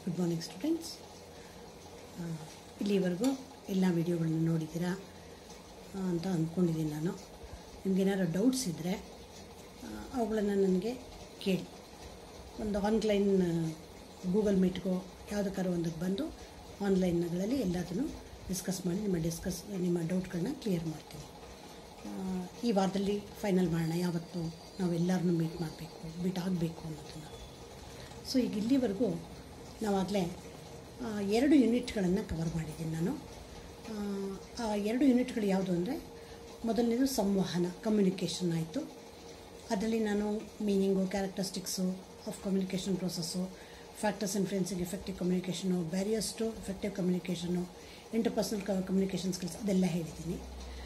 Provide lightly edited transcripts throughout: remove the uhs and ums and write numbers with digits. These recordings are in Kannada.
Good morning students. ಇಲ್ಲಿವರೆಗೂ ಎಲ್ಲ ವಿಡಿಯೋಗಳನ್ನ ನೋಡಿದ್ದೀರಾ ಅಂತ ಅಂದ್ಕೊಂಡಿದ್ದೀನಿ ನಾನು. ನಿಮಗೇನಾದ್ರು ಡೌಟ್ಸ್ ಇದ್ದರೆ ಅವುಗಳನ್ನು ನನಗೆ ಕೇಳಿ. ಒಂದು ಆನ್ಲೈನ್ ಗೂಗಲ್ ಮೀಟ್ಗೋ ಯಾವುದಕ್ಕಾದ್ರೂ ಒಂದಕ್ಕೆ ಬಂದು ಆನ್ಲೈನ್ಗಳಲ್ಲಿ ಎಲ್ಲದನ್ನು ಡಿಸ್ಕಸ್ ಮಾಡಿ ನಿಮ್ಮ ಡೌಟ್ಗಳನ್ನ ಕ್ಲಿಯರ್ ಮಾಡ್ತೀನಿ. ಈ ವಾರದಲ್ಲಿ ಫೈನಲ್ ಮಾಡೋಣ, ಯಾವತ್ತು ನಾವೆಲ್ಲರನ್ನೂ ಮೀಟ್ ಆಗಬೇಕು ಅನ್ನೋದನ್ನು. ಸೊ ಈಗ ಇಲ್ಲಿವರೆಗೂ ನಾವಾಗಲೇ 2 ಯೂನಿಟ್ಗಳನ್ನು ಕವರ್ ಮಾಡಿದ್ದೀನಿ ನಾನು. ಆ 2 ಯೂನಿಟ್ಗಳು ಯಾವುದು ಅಂದರೆ, ಮೊದಲನೇದು ಸಂವಹನ, ಕಮ್ಯುನಿಕೇಷನ್ ಆಯಿತು. ಅದರಲ್ಲಿ ನಾನು meaning, characteristics of communication process, factors influencing effective communication, barriers to effective communication, interpersonal communication skills ಅದೆಲ್ಲ ಹೇಳಿದ್ದೀನಿ.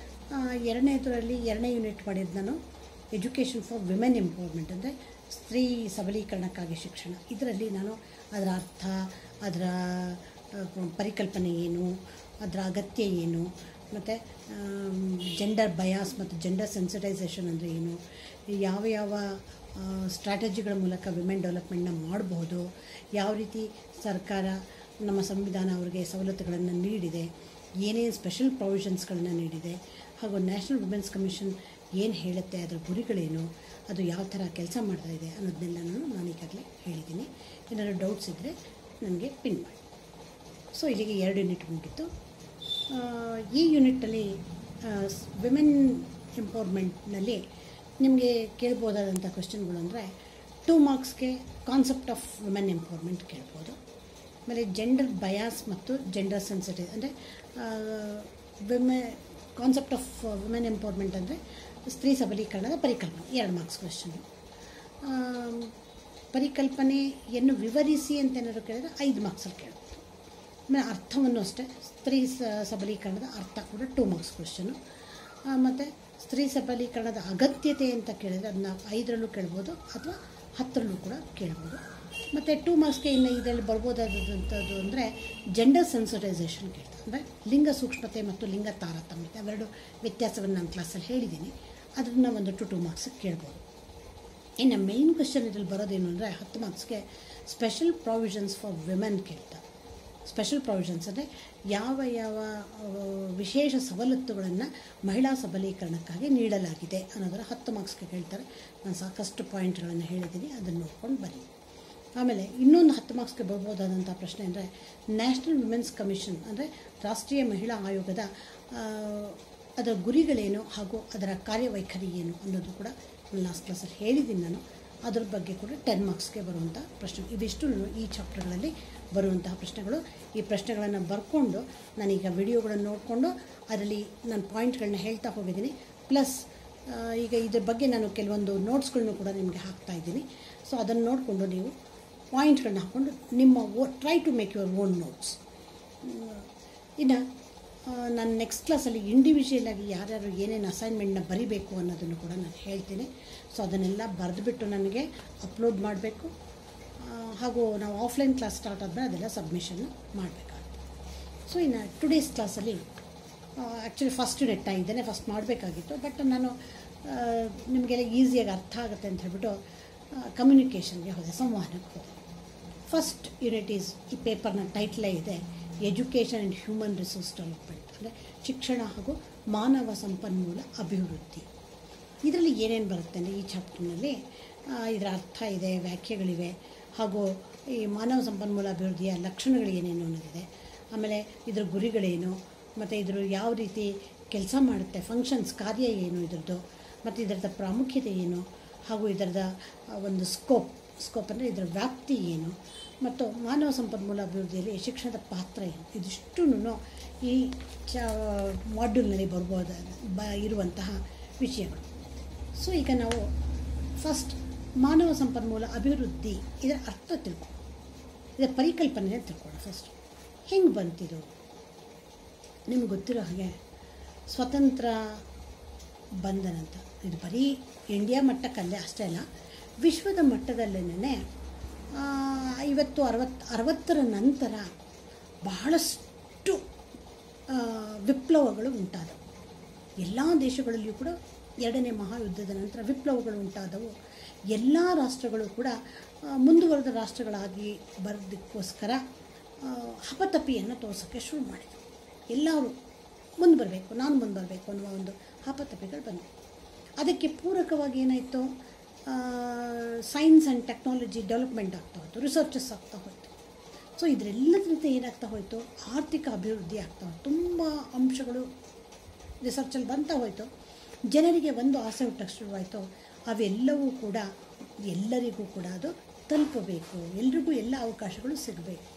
ಎರಡನೇ ಯೂನಿಟ್ ಮಾಡಿದ್ದು ನಾನು ಎಜುಕೇಷನ್ ಫಾರ್ ವಿಮೆನ್ ಎಂಪವರ್ಮೆಂಟ್, ಅಂದರೆ ಸ್ತ್ರೀ ಸಬಲೀಕರಣಕ್ಕಾಗಿ ಶಿಕ್ಷಣ. ಇದರಲ್ಲಿ ನಾನು ಅದರ ಅರ್ಥ, ಅದರ ಪರಿಕಲ್ಪನೆ ಏನು, ಅದರ ಅಗತ್ಯ ಏನು, ಮತ್ತು ಜೆಂಡರ್ ಬಯಾಸ್ ಮತ್ತು ಜೆಂಡರ್ ಸೆನ್ಸಿಟೈಸೇಷನ್ ಅಂದರೆ ಏನು, ಯಾವ ಸ್ಟ್ರಾಟಜಿಗಳ ಮೂಲಕ ವಿಮೆನ್ ಡೆವಲಪ್ಮೆಂಟ್ನ ಮಾಡಬಹುದು, ಯಾವ ರೀತಿ ಸರ್ಕಾರ ನಮ್ಮ ಸಂವಿಧಾನ ಅವರಿಗೆ ಸವಲತ್ತುಗಳನ್ನು ನೀಡಿದೆ, ಏನೇನು ಸ್ಪೆಷಲ್ ಪ್ರೊವಿಷನ್ಸ್ಗಳನ್ನು ನೀಡಿದೆ, ಹಾಗೂ ನ್ಯಾಷನಲ್ ವುಮೆನ್ಸ್ ಕಮಿಷನ್ ಏನು ಹೇಳುತ್ತೆ, ಅದರ ಗುರಿಗಳೇನು, ಅದು ಯಾವ ಥರ ಕೆಲಸ ಮಾಡ್ತಾಯಿದೆ ಅನ್ನೋದನ್ನೆಲ್ಲನೂ ನಾನು ಈಗಾಗಲೇ ಹೇಳಿದ್ದೀನಿ. ಏನಾದರೂ ಡೌಟ್ಸ್ ಇದ್ದರೆ ನನಗೆ ಪಿನ್ ಮಾಡಿ. ಸೊ ಇಲ್ಲಿಗೆ 2 ಯೂನಿಟ್ ಮುಗಿತು. ಈ ಯೂನಿಟ್ಟಲ್ಲಿ ವಿಮೆನ್ ಎಂಪವರ್ಮೆಂಟ್ನಲ್ಲಿ ನಿಮಗೆ ಕೇಳ್ಬೋದಾದಂಥ ಕ್ವೆಶ್ಚನ್ಗಳು ಅಂದರೆ, 2 ಮಾರ್ಕ್ಸ್ಗೆ ಕಾನ್ಸೆಪ್ಟ್ ಆಫ್ ವಿಮೆನ್ ಎಂಪವರ್ಮೆಂಟ್ ಕೇಳ್ಬೋದು. ಆಮೇಲೆ ಜೆಂಡರ್ ಬಯಾಸ್ ಮತ್ತು ಜೆಂಡರ್ ಸೆನ್ಸಿಟಿವ್ ಅಂದರೆ ಕಾನ್ಸೆಪ್ಟ್ ಆಫ್ ವಿಮೆನ್ ಎಂಪವರ್ಮೆಂಟ್ ಅಂದರೆ ಸ್ತ್ರೀ ಸಬಲೀಕರಣದ ಪರಿಕಲ್ಪನೆ, 2 ಮಾರ್ಕ್ಸ್ ಕ್ವೆಶ್ಚನ್ನು. ಪರಿಕಲ್ಪನೆಯನ್ನು ವಿವರಿಸಿ ಅಂತ ಏನಾದರೂ ಕೇಳಿದರೆ 5 ಮಾರ್ಕ್ಸಲ್ಲಿ ಕೇಳ್ಬೋದು. ಆಮೇಲೆ ಅರ್ಥವನ್ನು ಅಷ್ಟೇ, ಸ್ತ್ರೀ ಸಬಲೀಕರಣದ ಅರ್ಥ ಕೂಡ 2 ಮಾರ್ಕ್ಸ್ ಕ್ವೆಶ್ಚನ್ನು. ಮತ್ತು ಸ್ತ್ರೀ ಸಬಲೀಕರಣದ ಅಗತ್ಯತೆ ಅಂತ ಕೇಳಿದರೆ ಅದನ್ನ 5ರಲ್ಲೂ ಕೇಳ್ಬೋದು ಅಥವಾ 10ರಲ್ಲೂ ಕೂಡ ಕೇಳ್ಬೋದು. ಮತ್ತು 2 ಮಾರ್ಕ್ಸ್ಗೆ ಇನ್ನು ಇದರಲ್ಲಿ ಬರ್ಬೋದಾದಂಥದ್ದು ಅಂದರೆ ಜೆಂಡರ್ ಸೆನ್ಸಿಟೈಸೇಷನ್ ಕೇಳ್ತಾರೆ, ಅಂದರೆ ಲಿಂಗ ಸೂಕ್ಷ್ಮತೆ ಮತ್ತು ಲಿಂಗ ತಾರತಮ್ಯತೆ, ಅವೆರಡು ವ್ಯತ್ಯಾಸವನ್ನು ನಾನು ಕ್ಲಾಸಲ್ಲಿ ಹೇಳಿದ್ದೀನಿ. ಅದನ್ನು ಒಂದು 2 ಮಾರ್ಕ್ಸಿಗೆ ಕೇಳ್ಬೋದು. ಇನ್ನು ಮೇಯ್ನ್ ಕ್ವೆಶ್ಚನ್ ಇದರಲ್ಲಿ ಬರೋದೇನು ಅಂದರೆ 10 ಮಾರ್ಕ್ಸ್ಗೆ ಸ್ಪೆಷಲ್ ಪ್ರಾವಿಷನ್ಸ್ ಫಾರ್ ವಿಮೆನ್ ಕೇಳ್ತಾರೆ. ಸ್ಪೆಷಲ್ ಪ್ರಾವಿಷನ್ಸ್ ಅಂದರೆ ಯಾವ ವಿಶೇಷ ಸವಲತ್ತುಗಳನ್ನು ಮಹಿಳಾ ಸಬಲೀಕರಣಕ್ಕಾಗಿ ನೀಡಲಾಗಿದೆ ಅನ್ನೋದರ 10 ಮಾರ್ಕ್ಸ್ಗೆ ಕೇಳ್ತಾರೆ. ನಾನು ಸಾಕಷ್ಟು ಪಾಯಿಂಟ್ಗಳನ್ನು ಹೇಳಿದ್ದೀನಿ, ಅದನ್ನು ನೋಡ್ಕೊಂಡು ಬನ್ನಿ. ಆಮೇಲೆ ಇನ್ನೊಂದು 10 ಮಾರ್ಕ್ಸ್ಗೆ ಬರ್ಬೋದಾದಂಥ ಪ್ರಶ್ನೆ ಅಂದರೆ, ನ್ಯಾಷನಲ್ ವುಮೆನ್ಸ್ ಕಮಿಷನ್ ಅಂದರೆ ರಾಷ್ಟ್ರೀಯ ಮಹಿಳಾ ಆಯೋಗದ ಅದರ ಗುರಿಗಳೇನು ಹಾಗೂ ಅದರ ಕಾರ್ಯವೈಖರಿ ಏನು ಅನ್ನೋದು ಕೂಡ ಲಾಸ್ಟ್ ಕ್ಲಾಸಲ್ಲಿ ಹೇಳಿದ್ದೀನಿ ನಾನು. ಅದ್ರ ಬಗ್ಗೆ ಕೂಡ 10 ಮಾರ್ಕ್ಸ್ಗೆ ಬರುವಂಥ ಪ್ರಶ್ನೆ. ಇವಿಷ್ಟು ಈ ಚಾಪ್ಟರ್ಗಳಲ್ಲಿ ಬರುವಂತಹ ಪ್ರಶ್ನೆಗಳು. ಈ ಪ್ರಶ್ನೆಗಳನ್ನು ಬರ್ಕೊಂಡು ನಾನೀಗ ವಿಡಿಯೋಗಳನ್ನು ನೋಡಿಕೊಂಡು ಅದರಲ್ಲಿ ನಾನು ಪಾಯಿಂಟ್ಗಳನ್ನ ಹೇಳ್ತಾ ಹೋಗಿದ್ದೀನಿ. ಪ್ಲಸ್ ಈಗ ಇದ್ರ ಬಗ್ಗೆ ನಾನು ಕೆಲವೊಂದು ನೋಟ್ಸ್ಗಳನ್ನೂ ಕೂಡ ನಿಮಗೆ ಹಾಕ್ತಾಯಿದ್ದೀನಿ. ಸೊ ಅದನ್ನು ನೋಡಿಕೊಂಡು ನೀವು ಪಾಯಿಂಟ್ಗಳನ್ನ ಹಾಕ್ಕೊಂಡು ನಿಮ್ಮ try to make your own notes. ಇನ್ನು ನಾನು ನೆಕ್ಸ್ಟ್ ಕ್ಲಾಸಲ್ಲಿ ಇಂಡಿವಿಜುವಲ್ ಆಗಿ ಯಾರ್ಯಾರು ಏನೇನು ಅಸೈನ್ಮೆಂಟ್ನ ಬರೀಬೇಕು ಅನ್ನೋದನ್ನು ಕೂಡ ನಾನು ಹೇಳ್ತೀನಿ. ಸೊ ಅದನ್ನೆಲ್ಲ ಬರೆದುಬಿಟ್ಟು ನನಗೆ ಅಪ್ಲೋಡ್ ಮಾಡಬೇಕು. ಹಾಗೂ ನಾವು ಆಫ್ಲೈನ್ ಕ್ಲಾಸ್ ಸ್ಟಾರ್ಟ್ ಆದಮೇಲೆ ಅದೆಲ್ಲ ಸಬ್ಮಿಷನ್ ಮಾಡಬೇಕಾಗುತ್ತೆ. ಸೊ ಇನ್ನು ಟುಡೇಸ್ ಕ್ಲಾಸಲ್ಲಿ ಆ್ಯಕ್ಚುಲಿ ಫಸ್ಟ್ ಯೂನಿಟ್ ಇದನ್ನೇ ಫಸ್ಟ್ ಮಾಡಬೇಕಾಗಿತ್ತು, ಬಟ್ ನಾನು ನಿಮಗೆಲ್ಲ ಈಸಿಯಾಗಿ ಅರ್ಥ ಆಗುತ್ತೆ ಅಂತ ಹೇಳ್ಬಿಟ್ಟು ಕಮ್ಯುನಿಕೇಷನ್ಗೆ ಹೋದೆ, ಸಂವಹನಕ್ಕೆ ಹೋದೆ. ಫಸ್ಟ್ ಯೂನಿಟ್ ಈ ಪೇಪರ್ನ ಟೈಟ್ಲೇ ಇದೆ, education and human resource development, ಅಂದರೆ ಶಿಕ್ಷಣ ಹಾಗೂ ಮಾನವ ಸಂಪನ್ಮೂಲ ಅಭಿವೃದ್ಧಿ. ಇದರಲ್ಲಿ ಏನೇನು ಬರುತ್ತೆ ಅಂದರೆ, ಈ ಚಾಪ್ಟರ್ನಲ್ಲಿ ಇದರ ಅರ್ಥ ಇದೆ, ವ್ಯಾಖ್ಯೆಗಳಿವೆ, ಹಾಗೂ ಈ ಮಾನವ ಸಂಪನ್ಮೂಲ ಅಭಿವೃದ್ಧಿಯ ಲಕ್ಷಣಗಳು ಏನೇನು ಅನ್ನೋದಿದೆ. ಆಮೇಲೆ ಇದರ ಗುರಿಗಳೇನು, ಮತ್ತು ಇದ್ರ ಯಾವ ರೀತಿ ಕೆಲಸ ಮಾಡುತ್ತೆ, ಫಂಕ್ಷನ್ಸ್, ಕಾರ್ಯ ಏನು ಇದರದ್ದು, ಮತ್ತು ಇದರದ ಪ್ರಾಮುಖ್ಯತೆ ಏನು, ಹಾಗೂ ಇದರದ ಒಂದು ಸ್ಕೋಪ್ ಅಂದರೆ ಇದರ ವ್ಯಾಪ್ತಿ ಏನು, ಮತ್ತು ಮಾನವ ಸಂಪನ್ಮೂಲ ಅಭಿವೃದ್ಧಿಯಲ್ಲಿ ಶಿಕ್ಷಣದ ಪಾತ್ರ ಏನು, ಇದಿಷ್ಟೂ ಈ ಮಾಡ್ಯೂಲ್ನಲ್ಲಿ ಇರುವಂತಹ ವಿಷಯಗಳು. ಸೊ ಈಗ ನಾವು ಫಸ್ಟ್ ಮಾನವ ಸಂಪನ್ಮೂಲ ಅಭಿವೃದ್ಧಿ ಇದರ ಅರ್ಥ ತಿಳ್ಕೊಳ್ಳೋಣ, ಇದರ ಪರಿಕಲ್ಪನೆ ತಿಳ್ಕೊಳ್ಳೋಣ. ಫಸ್ಟ್ ಹೆಂಗೆ ಬಂತಿದು? ನಿಮ್ಗೆ ಗೊತ್ತಿರೋ ಹಾಗೆ ಸ್ವತಂತ್ರ ಬಂದ ನಂತರ, ಇದು ಬರೀ ಇಂಡಿಯಾ ಮಟ್ಟಕ್ಕಲ್ಲೇ ಅಷ್ಟೇ ಅಲ್ಲ, ವಿಶ್ವದ ಮಟ್ಟದಲ್ಲೇನೆ 50-60ರ ನಂತರ ಬಹಳಷ್ಟು ವಿಪ್ಲವಗಳು ಉಂಟಾದವು. ಎಲ್ಲ ದೇಶಗಳಲ್ಲಿಯೂ ಕೂಡ ಎರಡನೇ ಮಹಾಯುದ್ಧದ ನಂತರ ವಿಪ್ಲವಗಳು ಉಂಟಾದವು. ಎಲ್ಲ ರಾಷ್ಟ್ರಗಳು ಕೂಡ ಮುಂದುವರೆದ ರಾಷ್ಟ್ರಗಳಾಗಿ ಬರೋದಕ್ಕೋಸ್ಕರ ಹಪತಪಿಯನ್ನು ತೋರಿಸೋಕ್ಕೆ ಶುರು ಮಾಡಿದರು. ಎಲ್ಲರೂ ಮುಂದೆ ಬರಬೇಕು, ನಾನು ಮುಂದೆ ಬರಬೇಕು ಅನ್ನುವ ಒಂದು ಹಪತಪಿಗಳು ಬಂದವು. ಅದಕ್ಕೆ ಪೂರಕವಾಗಿ ಏನಾಯಿತು, ಸೈನ್ಸ್ ಆ್ಯಂಡ್ ಟೆಕ್ನಾಲಜಿ ಡೆವಲಪ್ಮೆಂಟ್ ಆಗ್ತಾ ಹೋಯಿತು, ರಿಸರ್ಚಸ್ ಆಗ್ತಾ ಹೋಯಿತು. ಸೊ ಇದರೆಲ್ಲದರಿಂದ ಏನಾಗ್ತಾ ಹೋಯಿತು, ಆರ್ಥಿಕ ಅಭಿವೃದ್ಧಿ ಆಗ್ತಾ ಹೋಯಿತು. ತುಂಬ ಅಂಶಗಳು ರಿಸರ್ಚಲ್ಲಿ ಬಂತಾ ಹೋಯಿತು. ಜನರಿಗೆ ಒಂದು ಆಸೆ ಹುಟ್ಟಕ್ಕೆ ಶುರುವಾಯಿತು, ಅವೆಲ್ಲವೂ ಕೂಡ ಎಲ್ಲರಿಗೂ ಕೂಡ ಅದು ತಲುಪಬೇಕು, ಎಲ್ರಿಗೂ ಎಲ್ಲ ಅವಕಾಶಗಳು ಸಿಗಬೇಕು.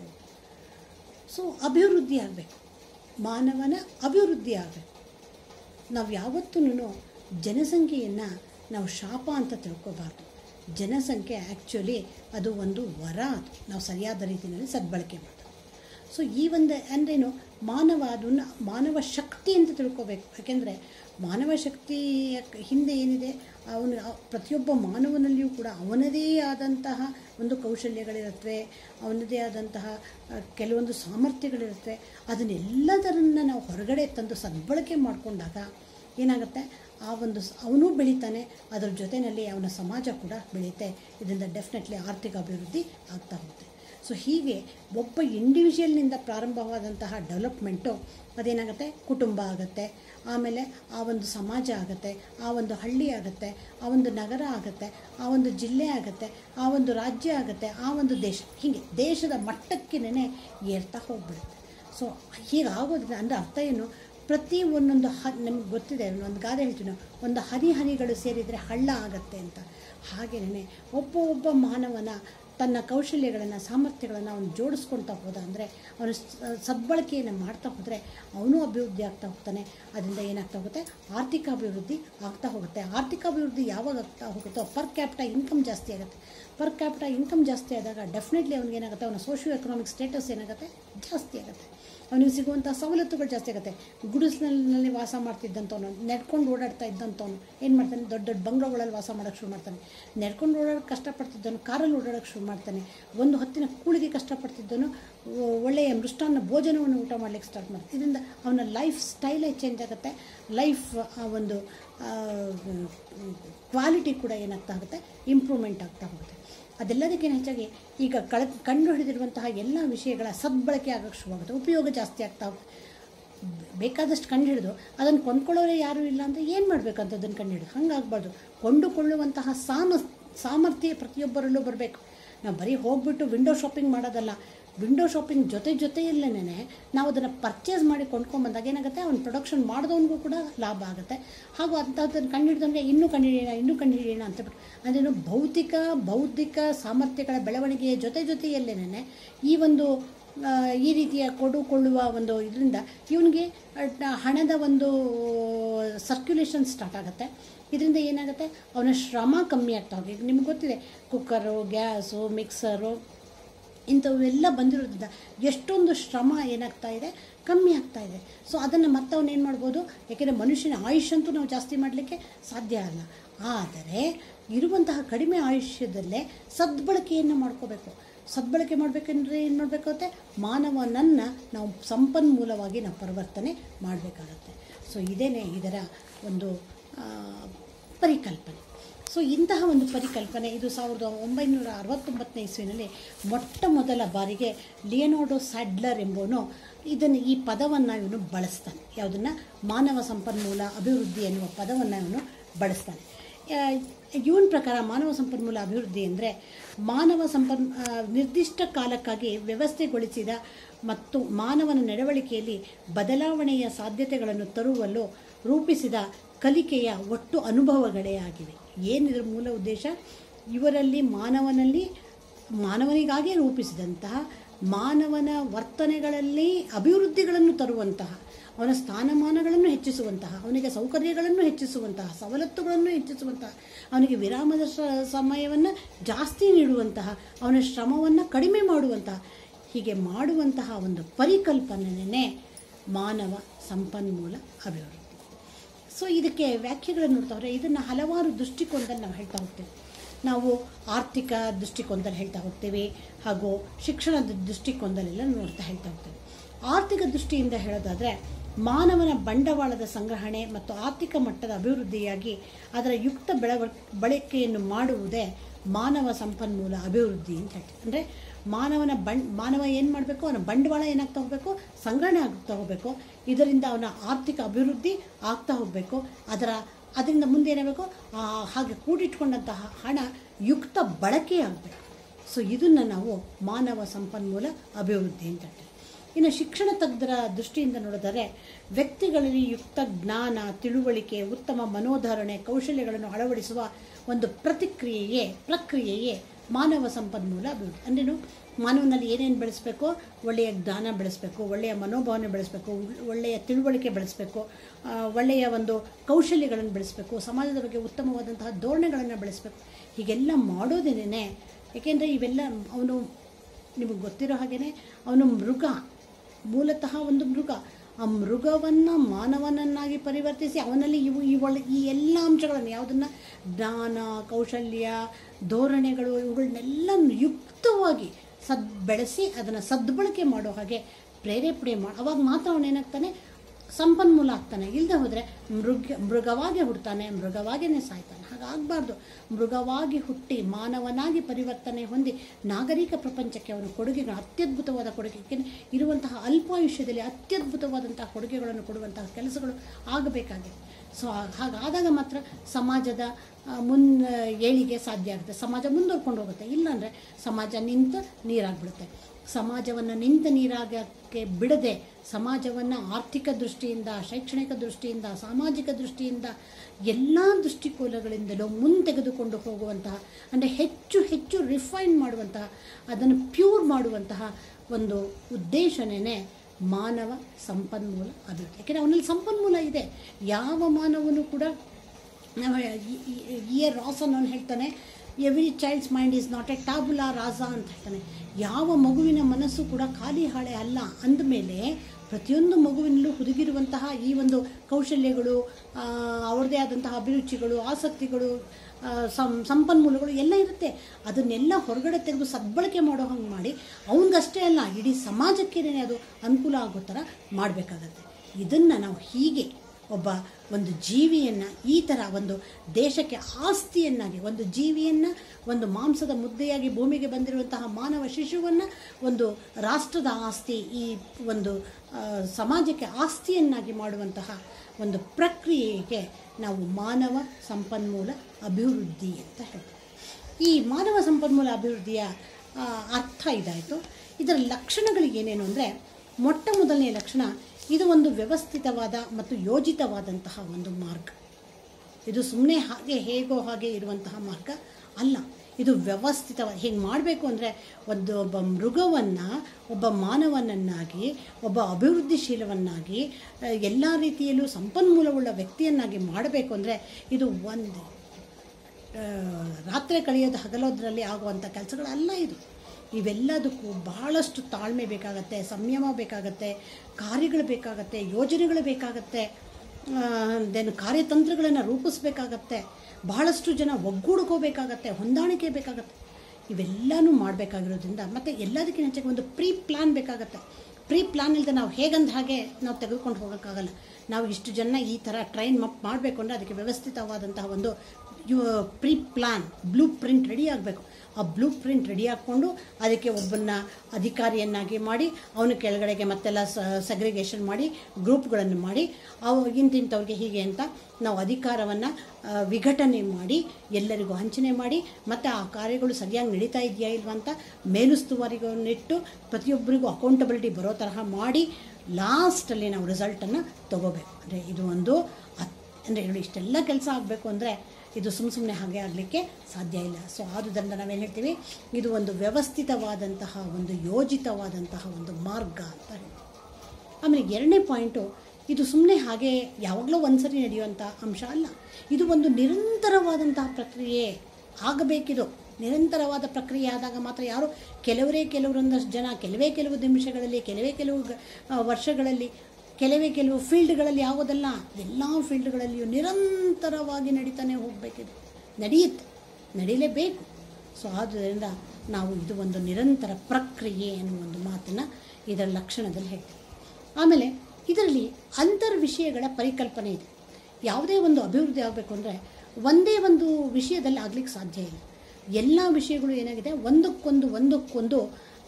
ಸೊ ಅಭಿವೃದ್ಧಿ ಆಗಬೇಕು, ಮಾನವನ ಅಭಿವೃದ್ಧಿ ಆಗಬೇಕು. ನಾವು ಯಾವತ್ತೂ ಜನಸಂಖ್ಯೆಯನ್ನು ನಾವು ಶಾಪ ಅಂತ ತಿಳ್ಕೊಬಾರ್ದು. ಜನಸಂಖ್ಯೆ ಆ್ಯಕ್ಚುಲಿ ಅದು ಒಂದು ವರ, ಅದು ನಾವು ಸರಿಯಾದ ರೀತಿಯಲ್ಲಿ ಸದ್ಬಳಕೆ ಮಾಡೋದು. ಸೊ ಈ ಒಂದು ಅಂದ್ರೇನು, ಅದನ್ನು ಮಾನವ ಶಕ್ತಿ ಅಂತ ತಿಳ್ಕೊಬೇಕು. ಯಾಕೆಂದರೆ ಮಾನವ ಶಕ್ತಿಯ ಹಿಂದೆ ಏನಿದೆ, ಪ್ರತಿಯೊಬ್ಬ ಮಾನವನಲ್ಲಿಯೂ ಕೂಡ ಅವನದೇ ಆದಂತಹ ಒಂದು ಕೌಶಲ್ಯಗಳಿರುತ್ತವೆ, ಅವನದೇ ಆದಂತಹ ಕೆಲವೊಂದು ಸಾಮರ್ಥ್ಯಗಳಿರುತ್ತವೆ. ಅದನ್ನೆಲ್ಲದರನ್ನು ನಾವು ಹೊರಗಡೆ ತಂದು ಸದ್ಬಳಕೆ ಮಾಡಿಕೊಂಡಾಗ ಏನಾಗುತ್ತೆ, ಅವನೂ ಬೆಳೀತಾನೆ, ಅದರ ಜೊತೆಯಲ್ಲಿ ಅವನ ಸಮಾಜ ಕೂಡ ಬೆಳೆಯುತ್ತೆ. ಇದರಿಂದ ಡೆಫಿನೆಟ್ಲಿ ಆರ್ಥಿಕ ಅಭಿವೃದ್ಧಿ ಆಗ್ತಾ ಹೋಗುತ್ತೆ. ಸೊ ಹೀಗೆ ಒಬ್ಬ ಇಂಡಿವಿಜುವಲ್ನಿಂದ ಪ್ರಾರಂಭವಾದಂತಹ ಡೆವಲಪ್ಮೆಂಟು ಅದೇನಾಗುತ್ತೆ, ಕುಟುಂಬ ಆಗುತ್ತೆ, ಆಮೇಲೆ ಆ ಒಂದು ಸಮಾಜ ಆಗುತ್ತೆ, ಆ ಒಂದು ಹಳ್ಳಿ ಆಗುತ್ತೆ, ಆ ಒಂದು ನಗರ ಆಗುತ್ತೆ, ಆ ಒಂದು ಜಿಲ್ಲೆ ಆಗುತ್ತೆ, ಆ ಒಂದು ರಾಜ್ಯ ಆಗುತ್ತೆ, ಆ ಒಂದು ದೇಶ, ಹೀಗೆ ದೇಶದ ಮಟ್ಟಕ್ಕೇನೆ ಏರ್ತಾ ಹೋಗ್ಬಿಡುತ್ತೆ. ಸೊ ಹೀಗಾಗೋದ್ರಿಂದ ಅಂದರೆ ಅರ್ಥ ಏನು, ಪ್ರತಿ ಒಂದೊಂದು ನಮಗೆ ಗೊತ್ತಿದೆ, ಒಂದು ಗಾದೆ ಹೇಳ್ತೀವಿ ನಾವು, ಒಂದು ಹನಿಗಳು ಸೇರಿದರೆ ಹಳ್ಳ ಆಗತ್ತೆ ಅಂತ. ಹಾಗೆಯೇ ಒಬ್ಬ ಮಾನವನ ತನ್ನ ಕೌಶಲ್ಯಗಳನ್ನು, ಸಾಮರ್ಥ್ಯಗಳನ್ನು ಅವನು ಜೋಡಿಸ್ಕೊಳ್ತಾ ಹೋದ ಅಂದರೆ, ಅವನು ಸದ್ಬಳಕೆಯನ್ನು ಮಾಡ್ತಾ ಹೋದರೆ ಅವನು ಅಭಿವೃದ್ಧಿ ಆಗ್ತಾ ಹೋಗ್ತಾನೆ. ಅದರಿಂದ ಏನಾಗ್ತಾ ಹೋಗುತ್ತೆ, ಆರ್ಥಿಕ ಅಭಿವೃದ್ಧಿ ಆಗ್ತಾ ಹೋಗುತ್ತೆ. ಆರ್ಥಿಕ ಅಭಿವೃದ್ಧಿ ಯಾವಾಗ ಆಗ್ತಾ ಹೋಗುತ್ತೋ ಪರ್ ಕ್ಯಾಪಿಟಲ್ ಇನ್ಕಮ್ ಜಾಸ್ತಿ ಆಗುತ್ತೆ. ಪರ್ ಕ್ಯಾಪಿಟಲ್ ಇನ್ಕಮ್ ಜಾಸ್ತಿ ಆದಾಗ ಡೆಫಿನೆಟ್ಲಿ ಅವನಿಗೇನಾಗುತ್ತೆ, ಅವನ ಸೋಷಿಯೋ ಎಕನಾಮಿಕ್ ಸ್ಟೇಟಸ್ ಏನಾಗುತ್ತೆ, ಜಾಸ್ತಿ ಆಗುತ್ತೆ. ಅವನಿಗೆ ಸಿಗುವಂಥ ಸವಲತ್ತುಗಳು ಜಾಸ್ತಿ ಆಗುತ್ತೆ. ಗುಡಿಸ್ನಲ್ಲಿ ವಾಸ ಮಾಡ್ತಿದ್ದಂಥವನು, ನಡ್ಕೊಂಡು ಓಡಾಡ್ತಾ ಇದ್ದಂಥವನು ಏನು ಮಾಡ್ತಾನೆ, ದೊಡ್ಡ ದೊಡ್ಡ ಬಂಗ್ಲಗಳಲ್ಲಿ ವಾಸ ಮಾಡೋಕ್ಕೆ ಶುರು ಮಾಡ್ತಾನೆ. ನಡ್ಕೊಂಡು ಓಡಾಡೋಕ್ಕೆ ಕಷ್ಟಪಡ್ತಿದ್ದವನು ಕಾರಲ್ಲಿ ಓಡಾಡೋಕ್ಕೆ ಶುರು ಮಾಡ್ತಾನೆ. ಒಂದು ಹೊತ್ತಿನ ಕೂಳಿಗೆ ಕಷ್ಟಪಡ್ತಿದ್ದವನು ಒಳ್ಳೆಯ ಮೃಷ್ಟಾನ್ನ ಭೋಜನವನ್ನು ಊಟ ಮಾಡಲಿಕ್ಕೆ ಸ್ಟಾರ್ಟ್ ಮಾಡ್ತಾನೆ. ಇದರಿಂದ ಅವನ ಲೈಫ್ ಸ್ಟೈಲೇ ಚೇಂಜ್ ಆಗುತ್ತೆ. ಲೈಫ್ ಒಂದು ಕ್ವಾಲಿಟಿ ಕೂಡ ಏನಾಗ್ತಾ ಹೋಗುತ್ತೆ, ಇಂಪ್ರೂವ್ಮೆಂಟ್ ಆಗ್ತಾ ಹೋಗುತ್ತೆ. ಅದೆಲ್ಲದಕ್ಕಿಂತ ಹೆಚ್ಚಾಗಿ ಈಗ ಕಂಡು ಹಿಡಿದಿರುವಂತಹ ಎಲ್ಲ ವಿಷಯಗಳ ಸದ್ಬಳಕೆ ಆಗೋಕ್ಕೆ ಶುರುವಾಗುತ್ತೆ, ಉಪಯೋಗ ಜಾಸ್ತಿ ಆಗ್ತಾ ಹೋಗುತ್ತೆ. ಬೇಕಾದಷ್ಟು ಕಂಡು ಹಿಡಿದು ಅದನ್ನು ಕೊಂಡ್ಕೊಳ್ಳೋರೇ ಯಾರೂ ಇಲ್ಲ ಅಂದರೆ ಏನು ಮಾಡಬೇಕಂತ ಅದನ್ನು ಕಂಡು ಹಿಡಿದು ಹಂಗಾಗಬಾರ್ದು. ಕೊಂಡುಕೊಳ್ಳುವಂತಹ ಸಾಮರ್ಥ್ಯ ಪ್ರತಿಯೊಬ್ಬರಲ್ಲೂ ಬರಬೇಕು. ನಾವು ಬರೀ ಹೋಗ್ಬಿಟ್ಟು ವಿಂಡೋ ಶಾಪಿಂಗ್ ಮಾಡೋದಲ್ಲ, ವಿಂಡೋ ಶಾಪಿಂಗ್ ಜೊತೆಯಲ್ಲೇ ನಾವು ಅದನ್ನು ಪರ್ಚೇಸ್ ಮಾಡಿ ಕೊಂಡ್ಕೊಂಡ್ಬಂದಾಗ ಏನಾಗುತ್ತೆ, ಅವ್ನು ಪ್ರೊಡಕ್ಷನ್ ಮಾಡಿದವನಿಗೂ ಕೂಡ ಲಾಭ ಆಗುತ್ತೆ. ಹಾಗೂ ಅಂಥದ್ದನ್ನು ಕಂಡುಹಿಡಿದವನಿಗೆ ಇನ್ನೂ ಕಂಡುಹಿಡಿಯೋಣ ಅಂತಬಿಟ್ಟು ಅದೇನು ಬೌದ್ಧಿಕ ಸಾಮರ್ಥ್ಯಗಳ ಬೆಳವಣಿಗೆಯ ಜೊತೆಯಲ್ಲೇನೆ ಈ ರೀತಿಯ ಕೊಳ್ಳುವ ಒಂದು ಇದರಿಂದ ಇವನಿಗೆ ಹಣದ ಒಂದು ಸರ್ಕ್ಯುಲೇಷನ್ ಸ್ಟಾರ್ಟ್ ಆಗುತ್ತೆ. ಇದರಿಂದ ಏನಾಗುತ್ತೆ, ಅವನ ಶ್ರಮ ಕಮ್ಮಿ ಆಗ್ತಾ ಹೋಗಿ. ಈಗ ನಿಮ್ಗೆ ಗೊತ್ತಿದೆ, ಕುಕ್ಕರು, ಗ್ಯಾಸು, ಮಿಕ್ಸರು ಇಂಥವೆಲ್ಲ ಬಂದಿರೋದ್ರಿಂದ ಎಷ್ಟೊಂದು ಶ್ರಮ ಏನಾಗ್ತಾ ಇದೆ, ಕಮ್ಮಿ ಆಗ್ತಾ ಇದೆ. ಸೊ ಅದನ್ನು ಮತ್ತೆ ಅವನೇನು ಮಾಡ್ಬೋದು, ಯಾಕೆಂದರೆ ಮನುಷ್ಯನ ಆಯುಷ್ಯಂತೂ ನಾವು ಜಾಸ್ತಿ ಮಾಡಲಿಕ್ಕೆ ಸಾಧ್ಯ ಅಲ್ಲ. ಆದರೆ ಇರುವಂತಹ ಕಡಿಮೆ ಆಯುಷ್ಯದಲ್ಲೇ ಸದ್ಬಳಕೆಯನ್ನು ಮಾಡ್ಕೋಬೇಕು. ಸದ್ಬಳಕೆ ಮಾಡಬೇಕಂದ್ರೆ ಏನು ಮಾಡಬೇಕಾಗುತ್ತೆ, ಮಾನವನನ್ನು ನಾವು ಸಂಪನ್ಮೂಲವಾಗಿ ನಾವು ಪರಿವರ್ತನೆ ಮಾಡಬೇಕಾಗತ್ತೆ. ಸೊ ಇದೇನೇ ಇದರ ಒಂದು ಪರಿಕಲ್ಪನೆ. ಸೊ ಇಂತಹ ಒಂದು ಪರಿಕಲ್ಪನೆ ಇದು 1969ನೇ ಇಸ್ವಿನಲ್ಲಿ ಮೊಟ್ಟ ಮೊದಲ ಬಾರಿಗೆ ಲಿಯೊನಾರ್ಡೋ ಸ್ಯಾಡ್ಲರ್ ಎಂಬುವನು ಈ ಪದವನ್ನು ಇವನು ಬಳಸ್ತಾನೆ. ಯಾವುದನ್ನು, ಮಾನವ ಸಂಪನ್ಮೂಲ ಅಭಿವೃದ್ಧಿ ಎನ್ನುವ ಪದವನ್ನು ಇವನು ಬಳಸ್ತಾನೆ. ಇವನ ಪ್ರಕಾರ ಮಾನವ ಸಂಪನ್ಮೂಲ ಅಭಿವೃದ್ಧಿ ಅಂದರೆ ನಿರ್ದಿಷ್ಟ ಕಾಲಕ್ಕಾಗಿ ವ್ಯವಸ್ಥೆಗೊಳಿಸಿದ ಮತ್ತು ಮಾನವನ ನಡವಳಿಕೆಯಲ್ಲಿ ಬದಲಾವಣೆಯ ಸಾಧ್ಯತೆಗಳನ್ನು ತರುವಲು ರೂಪಿಸಿದ ಕಲಿಕೆಯ ಒಟ್ಟು ಅನುಭವಗಳೇ ಆಗಿವೆ. ಏನಿದ್ರ ಮೂಲ ಉದ್ದೇಶ, ಇವರಲ್ಲಿ ಮಾನವನಿಗಾಗಿ ರೂಪಿಸಿದಂತಹ ಮಾನವನ ವರ್ತನೆಗಳಲ್ಲಿ ಅಭಿವೃದ್ಧಿಗಳನ್ನು ತರುವಂತಹ, ಅವನ ಸ್ಥಾನಮಾನಗಳನ್ನು ಹೆಚ್ಚಿಸುವಂತಹ, ಅವನಿಗೆ ಸೌಕರ್ಯಗಳನ್ನು ಹೆಚ್ಚಿಸುವಂತಹ, ಸವಲತ್ತುಗಳನ್ನು ಹೆಚ್ಚಿಸುವಂತಹ, ಅವನಿಗೆ ವಿರಾಮದ ಸಮಯವನ್ನು ಜಾಸ್ತಿ ನೀಡುವಂತಹ, ಅವನ ಶ್ರಮವನ್ನು ಕಡಿಮೆ ಮಾಡುವಂತಹ, ಹೀಗೆ ಮಾಡುವಂತಹ ಒಂದು ಪರಿಕಲ್ಪನೆಯೇ ಮಾನವ ಸಂಪನ್ಮೂಲ ಅಭಿವೃದ್ಧಿ. ಸೊ ಇದಕ್ಕೆ ವ್ಯಾಖ್ಯೆಗಳನ್ನು ನೋಡ್ತಾ ಹೋದರೆ ಇದನ್ನು ಹಲವಾರು ದೃಷ್ಟಿಕೋನದಲ್ಲಿ ನಾವು ಹೇಳ್ತಾ ಹೋಗ್ತೇವೆ. ನಾವು ಆರ್ಥಿಕ ದೃಷ್ಟಿಕೋನದಲ್ಲಿ ಹೇಳ್ತಾ ಹೋಗ್ತೀವಿ, ಹಾಗೂ ಶಿಕ್ಷಣದ ದೃಷ್ಟಿಕೋನದಲ್ಲೆಲ್ಲ ಹೇಳ್ತಾ ಹೋಗ್ತೀವಿ. ಆರ್ಥಿಕ ದೃಷ್ಟಿಯಿಂದ ಹೇಳೋದಾದರೆ ಮಾನವನ ಬಂಡವಾಳದ ಸಂಗ್ರಹಣೆ ಮತ್ತು ಆರ್ಥಿಕ ಮಟ್ಟದ ಅಭಿವೃದ್ಧಿಯಾಗಿ ಅದರ ಯುಕ್ತ ಬಳಕೆಯನ್ನು ಮಾಡುವುದೇ ಮಾನವ ಸಂಪನ್ಮೂಲ ಅಭಿವೃದ್ಧಿ ಅಂತ ಹೇಳ್ತೀವಿ. ಅಂದರೆ ಮಾನವ ಏನು ಮಾಡಬೇಕು, ಅವನ ಬಂಡವಾಳ ಏನಾಗ್ತಾ ಹೋಗಬೇಕು, ಸಂಗ್ರಹಣೆ ಆಗ್ತಾ ಹೋಗಬೇಕು. ಇದರಿಂದ ಅವನ ಆರ್ಥಿಕ ಅಭಿವೃದ್ಧಿ ಆಗ್ತಾ ಹೋಗಬೇಕು. ಅದರಿಂದ ಮುಂದೆ ಏನಾಗಬೇಕು, ಹಾಗೆ ಕೂಡಿಟ್ಕೊಂಡಂತಹ ಹಣ ಯುಕ್ತ ಬಳಕೆ ಆಗಬೇಕು. ಸೊ ಇದನ್ನು ನಾವು ಮಾನವ ಸಂಪನ್ಮೂಲ ಅಭಿವೃದ್ಧಿ ಅಂತ ಹೇಳ್ತೀವಿ. ಇನ್ನು ಶಿಕ್ಷಣ ತಜ್ಞರ ದೃಷ್ಟಿಯಿಂದ ನೋಡಿದರೆ ವ್ಯಕ್ತಿಗಳಲ್ಲಿ ಯುಕ್ತ ಜ್ಞಾನ, ತಿಳುವಳಿಕೆ, ಉತ್ತಮ ಮನೋಧಾರಣೆ, ಕೌಶಲ್ಯಗಳನ್ನು ಅಳವಡಿಸುವ ಒಂದು ಪ್ರಕ್ರಿಯೆಯೇ ಮಾನವ ಸಂಪನ್ಮೂಲ ಅಭಿವೃದ್ಧಿ. ಅಂದ್ರೇನು, ಮಾನವನಲ್ಲಿ ಏನೇನು ಬೆಳೆಸಬೇಕು, ಒಳ್ಳೆಯ ಜ್ಞಾನ ಬೆಳೆಸಬೇಕು, ಒಳ್ಳೆಯ ಮನೋಭಾವನೆ ಬೆಳೆಸಬೇಕು, ಒಳ್ಳೆಯ ತಿಳುವಳಿಕೆ ಬೆಳೆಸಬೇಕು, ಒಳ್ಳೆಯ ಒಂದು ಕೌಶಲ್ಯಗಳನ್ನು ಬೆಳೆಸಬೇಕು, ಸಮಾಜದ ಬಗ್ಗೆ ಉತ್ತಮವಾದಂತಹ ಧೋರಣೆಗಳನ್ನು ಬೆಳೆಸಬೇಕು. ಹೀಗೆಲ್ಲ ಮಾಡೋದೇನೆ. ಏಕೆಂದರೆ ಇವೆಲ್ಲ ಅವನು ನಿಮಗೆ ಗೊತ್ತಿರೋ ಹಾಗೆಯೇ ಅವನು ಮೂಲತಃ ಒಂದು ಮೃಗ. ಆ ಮೃಗವನ್ನು ಮಾನವನನ್ನಾಗಿ ಪರಿವರ್ತಿಸಿ ಅವನಲ್ಲಿ ಈ ಎಲ್ಲ ಅಂಶಗಳನ್ನು, ಯಾವುದನ್ನು, ಜ್ಞಾನ, ಕೌಶಲ್ಯ, ಧೋರಣೆಗಳು, ಇವುಗಳನ್ನೆಲ್ಲ ಯುಕ್ತವಾಗಿ ಬೆಳೆಸಿ ಅದನ್ನು ಸದ್ಬಳಕೆ ಮಾಡೋ ಹಾಗೆ ಪ್ರೇರೇಪಣೆ ಅವಾಗ ಮಾತ್ರ ಅವನೇನಾಗ್ತಾನೆ, ಸಂಪನ್ಮೂಲ ಆಗ್ತಾನೆ. ಇಲ್ಲದೆ ಹೋದರೆ ಮೃಗವಾಗಿ ಹುಡ್ತಾನೆ, ಮೃಗವಾಗಿಯೇ ಸಾಯ್ತಾನೆ. ಹಾಗಾಗಬಾರ್ದು. ಮೃಗವಾಗಿ ಹುಟ್ಟಿ ಮಾನವನಾಗಿ ಪರಿವರ್ತನೆ ಹೊಂದಿ ನಾಗರಿಕ ಪ್ರಪಂಚಕ್ಕೆ ಅವನ ಕೊಡುಗೆಗಳು, ಅತ್ಯದ್ಭುತವಾದ ಕೊಡುಗೆ ಇರುವಂತಹ ಅಲ್ಪಾಯುಷ್ಯದಲ್ಲಿ ಅತ್ಯದ್ಭುತವಾದಂತಹ ಕೊಡುಗೆಗಳನ್ನು ಕೊಡುವಂತಹ ಕೆಲಸಗಳು ಆಗಬೇಕಾಗಿದೆ. ಸೊ ಹಾಗಾದಾಗ ಮಾತ್ರ ಸಮಾಜದ ಏಳಿಗೆ ಸಾಧ್ಯ ಆಗುತ್ತೆ, ಸಮಾಜ ಮುಂದುವರ್ಕೊಂಡು ಹೋಗುತ್ತೆ. ಇಲ್ಲಾಂದರೆ ಸಮಾಜ ನಿಂತು ನೀರಾಗಿಬಿಡುತ್ತೆ. ಸಮಾಜವನ್ನು ನಿಂತ ನೀರಾಗಕ್ಕೆ ಬಿಡದೆ ಸಮಾಜವನ್ನು ಆರ್ಥಿಕ ದೃಷ್ಟಿಯಿಂದ, ಶೈಕ್ಷಣಿಕ ದೃಷ್ಟಿಯಿಂದ, ಸಾಮಾಜಿಕ ದೃಷ್ಟಿಯಿಂದ ಎಲ್ಲ ದೃಷ್ಟಿಕೋನಗಳಿಂದಲೂ ಮುಂತೆಗೆದುಕೊಂಡು ಹೋಗುವಂತಹ, ಅಂದರೆ ಹೆಚ್ಚು ಹೆಚ್ಚು ರಿಫೈನ್ ಮಾಡುವಂತಹ, ಅದನ್ನು ಪ್ಯೂರ್ ಮಾಡುವಂತಹ ಒಂದು ಉದ್ದೇಶನೇ ಮಾನವ ಸಂಪನ್ಮೂಲ ಅಭಿವೃದ್ಧಿ. ಯಾಕೆಂದರೆ ಅವನಲ್ಲಿ ಸಂಪನ್ಮೂಲ ಇದೆ. ಯಾವ ಮಾನವನು ಕೂಡ ರಾಸನ್ ಅವನು ಹೇಳ್ತಾನೆ, every child's mind is not a tabula rasa ಅಂತ ಹೇಳ್ತಾನೆ. ಯಾವ ಮಗುವಿನ ಮನಸ್ಸು ಕೂಡ ಖಾಲಿ ಹಾಳೆ ಅಲ್ಲ ಅಂದಮೇಲೆ ಪ್ರತಿಯೊಂದು ಮಗುವಿನಲ್ಲೂ ಹುದುಗಿರುವಂತಹ ಈ ಒಂದು ಕೌಶಲ್ಯಗಳು, ಅವ್ರದ್ದೇ ಆದಂತಹ ಅಭಿರುಚಿಗಳು, ಆಸಕ್ತಿಗಳು, ಸಂಪನ್ಮೂಲಗಳು ಎಲ್ಲ ಇರುತ್ತೆ. ಅದನ್ನೆಲ್ಲ ಹೊರಗಡೆ ತೆಗೆದು ಸದ್ಬಳಕೆ ಮಾಡೋ ಹಂಗೆ ಮಾಡಿ ಅವನಿಗಷ್ಟೇ ಅಲ್ಲ, ಇಡೀ ಸಮಾಜಕ್ಕೇನೆ ಅದು ಅನುಕೂಲ ಆಗೋ ಥರ ಮಾಡಬೇಕಾಗತ್ತೆ. ಇದನ್ನು ನಾವು ಹೀಗೆ ಒಂದು ಜೀವಿಯನ್ನು ಈ ಥರ ಒಂದು ದೇಶಕ್ಕೆ ಆಸ್ತಿಯನ್ನಾಗಿ, ಒಂದು ಜೀವಿಯನ್ನು ಒಂದು ಮಾಂಸದ ಮುದ್ದೆಯಾಗಿ ಭೂಮಿಗೆ ಬಂದಿರುವಂತಹ ಮಾನವ ಶಿಶುವನ್ನು ಒಂದು ರಾಷ್ಟ್ರದ ಆಸ್ತಿ, ಈ ಒಂದು ಸಮಾಜಕ್ಕೆ ಆಸ್ತಿಯನ್ನಾಗಿ ಮಾಡುವಂತಹ ಒಂದು ಪ್ರಕ್ರಿಯೆಗೆ ನಾವು ಮಾನವ ಸಂಪನ್ಮೂಲ ಅಭಿವೃದ್ಧಿ ಅಂತ ಹೇಳ್ತೀವಿ. ಈ ಮಾನವ ಸಂಪನ್ಮೂಲ ಅಭಿವೃದ್ಧಿಯ ಅರ್ಥ ಇದಾಯಿತು. ಇದರ ಲಕ್ಷಣಗಳಿಗೇನೇನು ಅಂದರೆ, ಮೊಟ್ಟ ಮೊದಲನೆಯ ಲಕ್ಷಣ, ಇದು ಒಂದು ವ್ಯವಸ್ಥಿತವಾದ ಮತ್ತು ಯೋಜಿತವಾದಂತಹ ಒಂದು ಮಾರ್ಗ. ಇದು ಸುಮ್ಮನೆ ಹೇಗೋ ಹಾಗೆ ಇರುವಂತಹ ಮಾರ್ಗ ಅಲ್ಲ. ಇದು ವ್ಯವಸ್ಥಿತವಾಗಿ ಹೇಗೆ ಮಾಡಬೇಕು ಅಂದರೆ, ಒಬ್ಬ ಮೃಗವನ್ನು ಒಬ್ಬ ಮಾನವನನ್ನಾಗಿ, ಒಬ್ಬ ಅಭಿವೃದ್ಧಿಶೀಲವನ್ನಾಗಿ, ಎಲ್ಲ ರೀತಿಯಲ್ಲೂ ಸಂಪನ್ಮೂಲವುಳ್ಳ ವ್ಯಕ್ತಿಯನ್ನಾಗಿ ಮಾಡಬೇಕು ಅಂದರೆ ಇದು ಒಂದು ರಾತ್ರಿ ಕಳೆಯೋದು ಹಗಲೋದ್ರಲ್ಲಿ ಆಗುವಂಥ ಕೆಲಸಗಳಲ್ಲ ಇದು. ಇವೆಲ್ಲದಕ್ಕೂ ಬಹಳಷ್ಟು ತಾಳ್ಮೆ ಬೇಕಾಗತ್ತೆ, ಸಂಯಮ ಬೇಕಾಗತ್ತೆ, ಕಾರ್ಯಗಳು ಬೇಕಾಗತ್ತೆ, ಯೋಜನೆಗಳು ಬೇಕಾಗತ್ತೆ, ಕಾರ್ಯತಂತ್ರಗಳನ್ನು ರೂಪಿಸ್ಬೇಕಾಗತ್ತೆ, ಬಹಳಷ್ಟು ಜನ ಒಗ್ಗೂಡ್ಕೋಬೇಕಾಗತ್ತೆ, ಹೊಂದಾಣಿಕೆ ಬೇಕಾಗತ್ತೆ. ಇವೆಲ್ಲನೂ ಮಾಡಬೇಕಾಗಿರೋದ್ರಿಂದ ಮತ್ತು ಎಲ್ಲದಕ್ಕಿಂತ ಹೆಚ್ಚಾಗಿ ಒಂದು ಪ್ರೀ ಪ್ಲ್ಯಾನ್ ಬೇಕಾಗತ್ತೆ. ಪ್ರೀ ಪ್ಲ್ಯಾನ್ ಇಲ್ಲದೆ ನಾವು ಹೇಗಂದ ಹಾಗೆ ನಾವು ತೆಗೆದುಕೊಂಡು ಹೋಗೋಕ್ಕಾಗಲ್ಲ. ನಾವು ಇಷ್ಟು ಜನ ಈ ಥರ ಟ್ರೈನ್ ಮಾಡಬೇಕು ಅಂದರೆ ಅದಕ್ಕೆ ವ್ಯವಸ್ಥಿತವಾದಂತಹ ಒಂದು pre plan, blueprint ready ಆಗಬೇಕು. ಆ ಬ್ಲೂ ಪ್ರಿಂಟ್ ರೆಡಿ ಹಾಕ್ಕೊಂಡು ಅದಕ್ಕೆ ಒಬ್ಬನ್ನ ಅಧಿಕಾರಿಯನ್ನಾಗಿ ಮಾಡಿ, ಅವನ ಕೆಳಗಡೆಗೆ ಮತ್ತೆಲ್ಲ ಸಗ್ರಿಗೇಷನ್ ಮಾಡಿ, ಗ್ರೂಪ್ಗಳನ್ನು ಮಾಡಿ, ಇಂತಿಂಥವ್ರಿಗೆ ಹೀಗೆ ಅಂತ ನಾವು ಅಧಿಕಾರವನ್ನು ವಿಘಟನೆ ಮಾಡಿ ಎಲ್ಲರಿಗೂ ಹಂಚನೆ ಮಾಡಿ, ಮತ್ತು ಆ ಕಾರ್ಯಗಳು ಸರಿಯಾಗಿ ನಡೀತಾ ಇದೆಯಾ ಇಲ್ವಾ ಅಂತ ಮೇಲುಸ್ತುವಾರಿಗಳನ್ನಿಟ್ಟು ಪ್ರತಿಯೊಬ್ಬರಿಗೂ ಅಕೌಂಟಬಿಲಿಟಿ ಬರೋ ತರಹ ಮಾಡಿ ಲಾಸ್ಟಲ್ಲಿ ನಾವು ರಿಸಲ್ಟನ್ನು ತೊಗೋಬೇಕು. ಅಂದರೆ ಇದು ಒಂದು ಅಂದರೆ ಇಷ್ಟೆಲ್ಲ ಕೆಲಸ ಆಗಬೇಕು ಅಂದರೆ ಇದು ಸುಮ್ಮನೆ ಹಾಗೆ ಆಗಲಿಕ್ಕೆ ಸಾಧ್ಯ ಇಲ್ಲ. ಸೊ ಆದುದರಿಂದ ನಾವೇನು ಹೇಳ್ತೀವಿ, ಇದು ಒಂದು ವ್ಯವಸ್ಥಿತವಾದಂತಹ, ಒಂದು ಯೋಜಿತವಾದಂತಹ ಒಂದು ಮಾರ್ಗ ಅಂತ ಹೇಳಿ. ಆಮೇಲೆ ಎರಡನೇ ಪಾಯಿಂಟು, ಇದು ಸುಮ್ಮನೆ ಹಾಗೆ ಯಾವಾಗಲೂ ಒಂದ್ಸರಿ ನಡೆಯುವಂಥ ಅಂಶ ಅಲ್ಲ. ಇದು ಒಂದು ನಿರಂತರವಾದಂತಹ ಪ್ರಕ್ರಿಯೆ ಆಗಬೇಕಿದು. ನಿರಂತರವಾದ ಪ್ರಕ್ರಿಯೆ ಆದಾಗ ಮಾತ್ರ ಯಾರು ಕೆಲವರೊಂದಷ್ಟು ಜನ ಕೆಲವು ನಿಮಿಷಗಳಲ್ಲಿ, ಕೆಲವು ವರ್ಷಗಳಲ್ಲಿ, ಕೆಲವು ಫೀಲ್ಡ್ಗಳಲ್ಲಿ ಆಗೋದಲ್ಲ, ಎಲ್ಲ ಫೀಲ್ಡ್ಗಳಲ್ಲಿಯೂ ನಿರಂತರವಾಗಿ ನಡೀತಾನೆ ಹೋಗಬೇಕಿದೆ. ನಡೆಯುತ್ತೆ, ನಡೀಲೇಬೇಕು. ಸೊ ಆದ್ದರಿಂದ ನಾವು ಇದು ಒಂದು ನಿರಂತರ ಪ್ರಕ್ರಿಯೆ ಅನ್ನುವ ಒಂದು ಮಾತನ್ನು ಇದರ ಲಕ್ಷಣದಲ್ಲಿ ಹೇಳ್ತೀವಿ. ಆಮೇಲೆ ಇದರಲ್ಲಿ ಅಂತರ್ವಿಷಯಗಳ ಪರಿಕಲ್ಪನೆ ಇದೆ. ಯಾವುದೇ ಒಂದು ಅಭಿವೃದ್ಧಿ ಆಗಬೇಕು ಅಂದರೆ ಒಂದೇ ಒಂದು ವಿಷಯದಲ್ಲಿ ಆಗಲಿಕ್ಕೆ ಸಾಧ್ಯ ಇಲ್ಲ. ಎಲ್ಲ ವಿಷಯಗಳು ಏನಾಗಿದೆ, ಒಂದಕ್ಕೊಂದು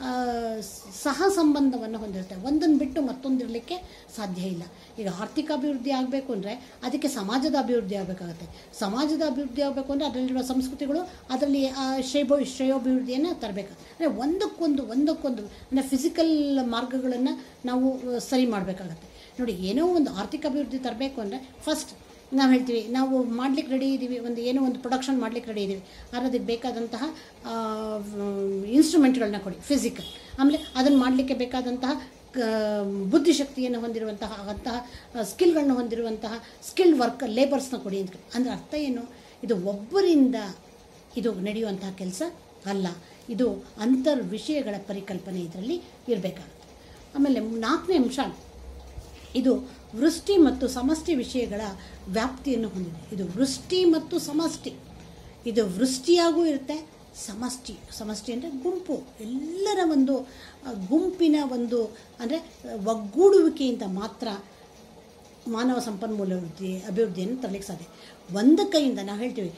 ಸಹ ಸಂಬಂಧವನ್ನು ಹೊಂದಿರುತ್ತೆ. ಒಂದನ್ನು ಬಿಟ್ಟು ಮತ್ತೊಂದಿರಲಿಕ್ಕೆ ಸಾಧ್ಯ ಇಲ್ಲ. ಈಗ ಆರ್ಥಿಕ ಅಭಿವೃದ್ಧಿ ಆಗಬೇಕು ಅಂದರೆ ಅದಕ್ಕೆ ಸಮಾಜದ ಅಭಿವೃದ್ಧಿ ಆಗಬೇಕಾಗತ್ತೆ. ಸಮಾಜದ ಅಭಿವೃದ್ಧಿ ಆಗಬೇಕು ಅಂದರೆ ಅದರಲ್ಲಿರುವ ಸಂಸ್ಕೃತಿಗಳು ಅದರಲ್ಲಿ ಶ್ರೇಯೋಭಿವೃದ್ಧಿಯನ್ನು ತರಬೇಕು. ಅಂದರೆ ಒಂದಕ್ಕೊಂದು ಅಂದರೆ ಫಿಸಿಕಲ್ ಮಾರ್ಗಗಳನ್ನು ನಾವು ಸರಿ ಮಾಡಬೇಕಾಗತ್ತೆ. ನೋಡಿ, ಏನೋ ಒಂದು ಆರ್ಥಿಕ ಅಭಿವೃದ್ಧಿ ತರಬೇಕು ಅಂದರೆ ಫಸ್ಟ್ ನಾವು ಹೇಳ್ತೀವಿ, ನಾವು ಮಾಡ್ಲಿಕ್ಕೆ ರೆಡಿ ಇದ್ದೀವಿ, ಏನೋ ಒಂದು ಪ್ರೊಡಕ್ಷನ್ ಮಾಡ್ಲಿಕ್ಕೆ ರೆಡಿ ಇದ್ದೀವಿ, ಆದರೆ ಅದಕ್ಕೆ ಬೇಕಾದಂತಹ ಇನ್ಸ್ಟ್ರೂಮೆಂಟ್ಗಳನ್ನ ಕೊಡಿ, ಫಿಸಿಕಲ್. ಆಮೇಲೆ ಅದನ್ನು ಮಾಡಲಿಕ್ಕೆ ಬೇಕಾದಂತಹ ಬುದ್ಧಿಶಕ್ತಿಯನ್ನು ಹೊಂದಿರುವಂತಹ ಸ್ಕಿಲ್ಗಳನ್ನ ಹೊಂದಿರುವಂತಹ ಸ್ಕಿಲ್ಡ್ ಲೇಬರ್ಸ್ನ ಕೊಡಿ ಅಂತ. ಅಂದರೆ ಅರ್ಥ ಏನು? ಇದು ಒಬ್ಬರಿಂದ ಇದು ನಡೆಯುವಂತಹ ಕೆಲಸ ಅಲ್ಲ, ಇದು ಅಂತರ್ ವಿಷಯಗಳ ಪರಿಕಲ್ಪನೆ ಇದರಲ್ಲಿ ಇರಬೇಕಾಗುತ್ತೆ. ಆಮೇಲೆ 4ನೇ ಅಂಶ, ಇದು ವೃಷ್ಟಿ ಮತ್ತು ಸಮಷ್ಟಿ ವಿಷಯಗಳ ವ್ಯಾಪ್ತಿಯನ್ನು ಹೊಂದಿದೆ. ಇದು ವೃಷ್ಟಿ ಮತ್ತು ಸಮಷ್ಟಿ, ಇದು ವೃಷ್ಟಿಯಾಗೂ ಇರುತ್ತೆ, ಸಮಷ್ಟಿ ಅಂದರೆ ಗುಂಪು, ಎಲ್ಲರ ಒಂದು ಗುಂಪಿನ ಒಂದು ಅಂದರೆ ಒಗ್ಗೂಡುವಿಕೆಯಿಂದ ಮಾತ್ರ ಮಾನವ ಸಂಪನ್ಮೂಲ ಅಭಿವೃದ್ಧಿಯನ್ನು ತರಲಿಕ್ಕೆ ಸಾಧ್ಯ. ಒಂದು ಕೈಯಿಂದ ನಾವು ಹೇಳ್ತೀವಿ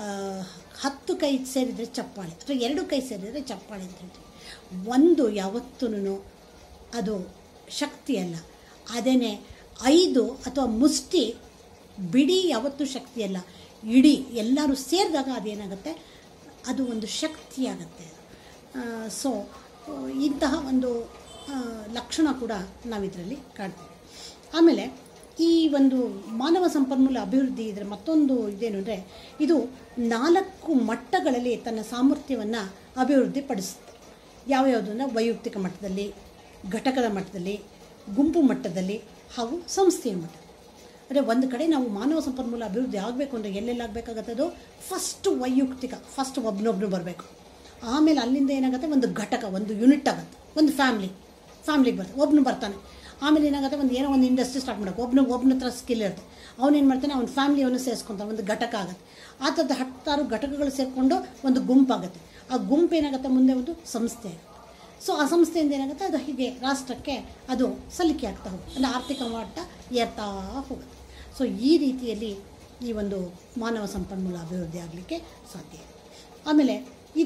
10 ಕೈ ಸೇರಿದರೆ ಚಪ್ಪಾಳೆ, ಅಥವಾ 2 ಕೈ ಸೇರಿದರೆ ಚಪ್ಪಾಳೆ ಅಂತ ಹೇಳ್ತೀವಿ. ಒಂದು ಯಾವತ್ತೂ ಅದು ಶಕ್ತಿ ಅಲ್ಲ, ಅದೇನೇ 5 ಅಥವಾ ಮುಷ್ಟಿ ಬಿಡಿ ಯಾವತ್ತೂ ಶಕ್ತಿಯಲ್ಲ, ಇಡೀ ಎಲ್ಲರೂ ಸೇರಿದಾಗ ಅದೇನಾಗುತ್ತೆ, ಅದು ಒಂದು ಶಕ್ತಿಯಾಗತ್ತೆ. ಸೊ ಇಂತಹ ಒಂದು ಲಕ್ಷಣ ಕೂಡ ನಾವಿದರಲ್ಲಿ ಕಾಣ್ತೀವಿ. ಆಮೇಲೆ ಈ ಒಂದು ಮಾನವ ಸಂಪನ್ಮೂಲ ಅಭಿವೃದ್ಧಿ ಇದರ ಮತ್ತೊಂದು ಇದೇನು ಅಂದರೆ, ಇದು 4 ಮಟ್ಟಗಳಲ್ಲಿ ತನ್ನ ಸಾಮರ್ಥ್ಯವನ್ನು ಅಭಿವೃದ್ಧಿಪಡಿಸುತ್ತೆ. ಯಾವ್ಯಾವುದು ಅಂದರೆ ವೈಯಕ್ತಿಕ ಮಟ್ಟದಲ್ಲಿ, ಘಟಕದ ಮಟ್ಟದಲ್ಲಿ, ಗುಂಪು ಮಟ್ಟದಲ್ಲಿ ಹಾಗೂ ಸಂಸ್ಥೆಯ ಮಟ್ಟ. ಅಂದರೆ ಒಂದು ಕಡೆ ನಾವು ಮಾನವ ಸಂಪನ್ಮೂಲ ಅಭಿವೃದ್ಧಿ ಆಗಬೇಕು ಅಂದರೆ ಎಲ್ಲೆಲ್ಲಾಗಬೇಕಾಗತ್ತೆ, ಅದು ಫಸ್ಟ್ ವೈಯಕ್ತಿಕ, ಫಸ್ಟ್ ಒಬ್ಬನೊಬ್ಬನು ಬರಬೇಕು. ಆಮೇಲೆ ಅಲ್ಲಿಂದ ಏನಾಗುತ್ತೆ, ಒಂದು ಘಟಕ, ಒಂದು ಯೂನಿಟ್ ಆಗುತ್ತೆ, ಒಂದು ಫ್ಯಾಮ್ಲಿಗೆ ಬರ್ತದೆ, ಒಬ್ಬನು ಬರ್ತಾನೆ. ಆಮೇಲೆ ಏನಾಗುತ್ತೆ, ಏನೋ ಒಂದು ಇಂಡಸ್ಟ್ರಿ ಸ್ಟಾರ್ಟ್ ಮಾಡೋಕೆ ಒಬ್ಬನ ಹತ್ರ ಸ್ಕಿಲ್ ಇರುತ್ತೆ, ಅವನೇನು ಮಾಡ್ತಾನೆ, ಅವನ ಫ್ಯಾಮ್ಲಿಯನ್ನು ಸೇರಿಸ್ಕೊತಾನೆ, ಒಂದು ಘಟಕ ಆಗುತ್ತೆ. ಆ ಥರದ 10 ಘಟಕಗಳು ಸೇರಿಕೊಂಡು ಒಂದು ಗುಂಪಾಗುತ್ತೆ. ಆ ಗುಂಪು ಏನಾಗುತ್ತೆ, ಮುಂದೆ ಒಂದು ಸಂಸ್ಥೆ ಆಗುತ್ತೆ. ಸೊ ಆ ಸಂಸ್ಥೆಯಿಂದ ಏನಾಗುತ್ತೆ, ಅದು ಹೀಗೆ ರಾಷ್ಟ್ರಕ್ಕೆ ಅದು ಸಲ್ಲಿಕೆ ಆಗ್ತಾ ಹೋಗುತ್ತೆ, ಅಂದರೆ ಆರ್ಥಿಕ ಮಟ್ಟ ಏರ್ತಾ ಹೋಗುತ್ತೆ. ಸೊ ಈ ರೀತಿಯಲ್ಲಿ ಈ ಒಂದು ಮಾನವ ಸಂಪನ್ಮೂಲ ಅಭಿವೃದ್ಧಿ ಆಗಲಿಕ್ಕೆ ಸಾಧ್ಯ. ಆಮೇಲೆ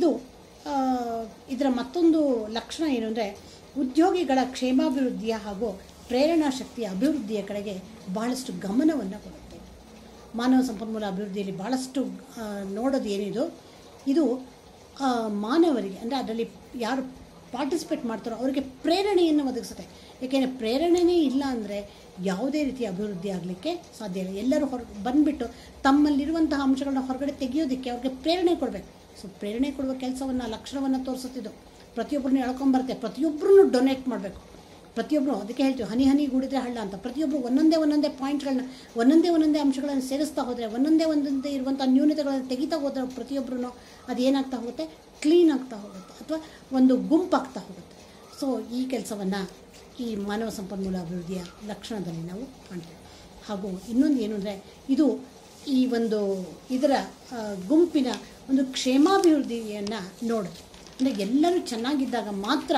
ಇದರ ಮತ್ತೊಂದು ಲಕ್ಷಣ ಏನು ಅಂದರೆ, ಉದ್ಯೋಗಿಗಳ ಕ್ಷೇಮಾಭಿವೃದ್ಧಿಯ ಹಾಗೂ ಪ್ರೇರಣಾ ಶಕ್ತಿಯ ಅಭಿವೃದ್ಧಿಯ ಕಡೆಗೆ ಭಾಳಷ್ಟು ಗಮನವನ್ನು ಕೊಡುತ್ತೆ. ಮಾನವ ಸಂಪನ್ಮೂಲ ಅಭಿವೃದ್ಧಿಯಲ್ಲಿ ಭಾಳಷ್ಟು ನೋಡೋದು ಏನಿದು, ಇದು ಮಾನವರಿಗೆ ಅಂದರೆ ಅದರಲ್ಲಿ ಯಾರು ಪಾರ್ಟಿಸಿಪೇಟ್ ಮಾಡ್ತಾರೋ ಅವರಿಗೆ ಪ್ರೇರಣೆಯನ್ನು ಒದಗಿಸುತ್ತೆ. ಏಕೆಂದರೆ ಪ್ರೇರಣೆನೇ ಇಲ್ಲ ಅಂದರೆ ಯಾವುದೇ ರೀತಿಯ ಅಭಿವೃದ್ಧಿ ಆಗಲಿಕ್ಕೆ ಸಾಧ್ಯ ಇಲ್ಲ. ಎಲ್ಲರೂ ಬಂದುಬಿಟ್ಟು ತಮ್ಮಲ್ಲಿರುವಂತಹ ಅಂಶಗಳನ್ನ ಹೊರಗಡೆ ತೆಗೆಯೋದಕ್ಕೆ ಅವ್ರಿಗೆ ಪ್ರೇರಣೆ ಕೊಡಬೇಕು. ಸೊ ಪ್ರೇರಣೆ ಕೊಡುವ ಕೆಲಸವನ್ನು, ಲಕ್ಷಣವನ್ನು ತೋರಿಸುತ್ತಿದ್ದು ಪ್ರತಿಯೊಬ್ಬರನ್ನ ಎಳ್ಕೊಂಬರುತ್ತೆ, ಪ್ರತಿಯೊಬ್ಬರನ್ನು ಡೊನೇಟ್ ಮಾಡಬೇಕು. ಪ್ರತಿಯೊಬ್ಬರು, ಅದಕ್ಕೆ ಹೇಳ್ತೀವಿ ಹನಿ ಹನಿ ಗೂಡಿದ್ರೆ ಹಳ್ಳ ಅಂತ. ಪ್ರತಿಯೊಬ್ಬರು ಒಂದೊಂದೇ ಪಾಯಿಂಟ್ಗಳನ್ನ, ಒಂದೊಂದೇ ಅಂಶಗಳನ್ನು ಸೇರಿಸ್ತಾ ಹೋದರೆ, ಒಂದೊಂದೇ ಇರುವಂಥ ನ್ಯೂನತೆಗಳನ್ನು ತೆಗಿತಾ ಹೋದರೆ ಪ್ರತಿಯೊಬ್ಬರೂ ಅದು ಏನಾಗ್ತಾ ಹೋಗುತ್ತೆ, ಕ್ಲೀನ್ ಆಗ್ತಾ ಹೋಗುತ್ತೆ, ಅಥವಾ ಒಂದು ಗುಂಪಾಗ್ತಾ ಹೋಗುತ್ತೆ. ಸೊ ಈ ಕೆಲಸವನ್ನು ಈ ಮಾನವ ಸಂಪನ್ಮೂಲ ಅಭಿವೃದ್ಧಿಯ ಲಕ್ಷಣದಲ್ಲಿ ನಾವು ಕಾಣ್ತೀವಿ. ಹಾಗೂ ಇನ್ನೊಂದು ಏನು ಅಂದರೆ, ಇದು ಈ ಒಂದು ಇದರ ಗುಂಪಿನ ಒಂದು ಕ್ಷೇಮಾಭಿವೃದ್ಧಿಯನ್ನು ನೋಡುತ್ತೆ. ಅಂದರೆ ಎಲ್ಲರೂ ಚೆನ್ನಾಗಿದ್ದಾಗ ಮಾತ್ರ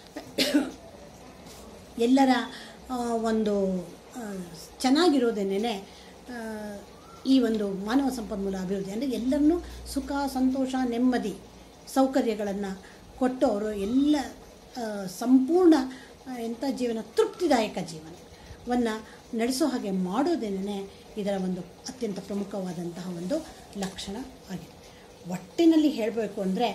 ಎಲ್ಲರ ಒಂದು ಚೆನ್ನಾಗಿರೋದೇನೇ ಈ ಒಂದು ಮಾನವ ಸಂಪನ್ಮೂಲ ಅಭಿವೃದ್ಧಿ. ಅಂದರೆ ಎಲ್ಲರನ್ನೂ ಸುಖ, ಸಂತೋಷ, ನೆಮ್ಮದಿ, ಸೌಕರ್ಯಗಳನ್ನು ಕೊಟ್ಟು ಅವರು ಎಲ್ಲ ಸಂಪೂರ್ಣ ಜೀವನ, ತೃಪ್ತಿದಾಯಕ ಜೀವನವನ್ನು ನಡೆಸೋ ಹಾಗೆ ಮಾಡೋದೇನೇ ಇದರ ಒಂದು ಅತ್ಯಂತ ಪ್ರಮುಖವಾದಂತಹ ಒಂದು ಲಕ್ಷಣ ಆಗಿದೆ. ಒಟ್ಟಿನಲ್ಲಿ ಹೇಳಬೇಕು ಅಂದರೆ,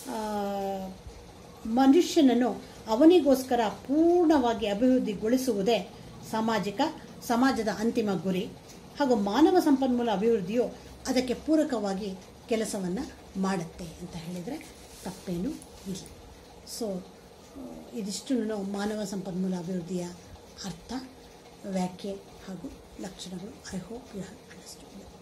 ಮನುಷ್ಯನನ್ನು ಅವನಿಗೋಸ್ಕರ ಪೂರ್ಣವಾಗಿ ಅಭಿವೃದ್ಧಿಗೊಳಿಸುವುದೇ ಸಮಾಜದ ಅಂತಿಮ ಗುರಿ. ಹಾಗೂ ಮಾನವ ಸಂಪನ್ಮೂಲ ಅಭಿವೃದ್ಧಿಯು ಅದಕ್ಕೆ ಪೂರಕವಾಗಿ ಕೆಲಸವನ್ನು ಮಾಡುತ್ತೆ ಅಂತ ಹೇಳಿದರೆ ತಪ್ಪೇನೂ ಇಲ್ಲ. ಸೊ ಇದಿಷ್ಟು ಮಾನವ ಸಂಪನ್ಮೂಲ ಅಭಿವೃದ್ಧಿಯ ಅರ್ಥ, ವ್ಯಾಖ್ಯೆ ಹಾಗೂ ಲಕ್ಷಣಗಳು. I hope you have understood.